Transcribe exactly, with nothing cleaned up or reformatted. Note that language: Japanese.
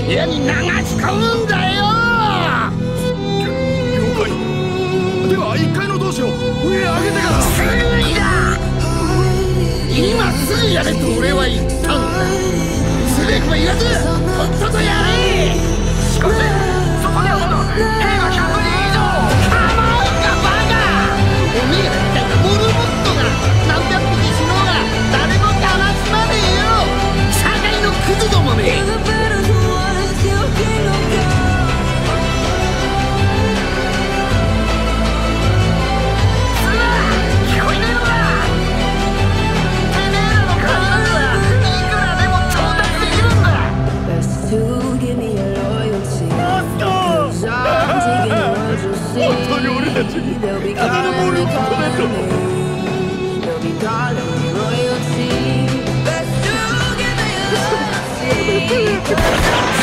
部屋に流し込むんだよ。 了解。ではいっかいの同志を上へ上げてから。 すぐにだ。今すぐやれと俺は言ったんだ。すべくも言わずとっととやれ。しかしそこにはまだ兵がひゃくにん以上。構うかバカ。おめえらみたいなモルモットが何百匹死のうが誰もかわすまねえよ。社会のクズどもめ。本当に俺たちにダブルボールを取れと。